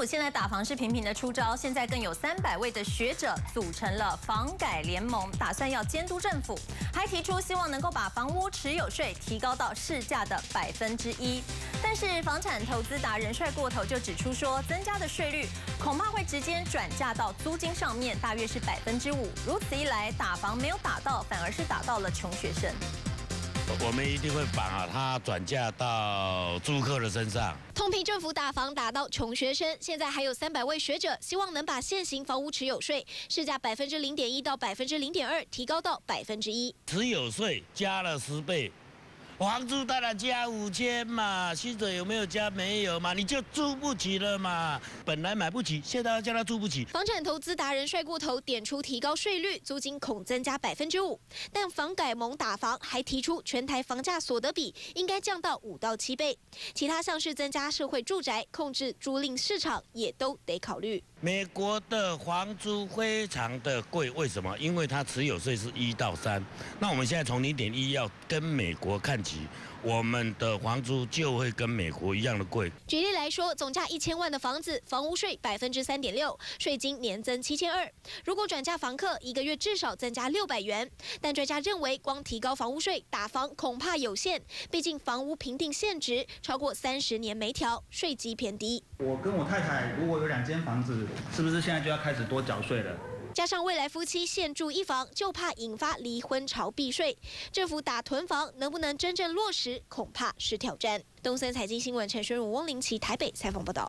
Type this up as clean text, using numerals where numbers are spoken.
现在打房是频频的出招，现在更有300位的学者组成了房改联盟，打算要监督政府，还提出希望能够把房屋持有税提高到市价的1%。但是房产投资达人帅过头就指出说，增加的税率恐怕会直接转嫁到租金上面，大约是5%。如此一来，打房没有打到，反而是打到了穷学生。 我们一定会把它转嫁到租客的身上。 痛批政府打房打到穷学生，现在还有300位学者希望能把现行房屋持有税市价0.1%到0.2%提高到1%。 持有税加了10倍。 房租当然加5000嘛，薪水有没有加？没有嘛，你就住不起了嘛。本来买不起，现在要叫他住不起。 房产投资达人帅过头，点出提高税率，租金恐增加5%。但房改盟打房还提出，全台房价所得比应该降到5到7倍。其他像是增加社会住宅、控制租赁市场，也都得考虑。 美国的房租非常的贵，为什么？因为它持有税是1到3，那我们现在从0.1要跟美国看齐，我们的房租就会跟美国一样的贵。 举例来说，总价1000万的房子，房屋税3.6%，税金年增7200。如果转嫁房客，1个月至少增加600元。但专家认为，光提高房屋税打房恐怕有限，毕竟房屋评定现值超过30年没调，税基偏低。 我跟我太太如果有2间房子，是不是现在就要开始多缴税了？ 加上未来夫妻现住一房，就怕引发离婚潮避税。政府打囤房能不能真正落实，恐怕是挑战。东森财经新闻陈轩如、翁林琪台北采访报道。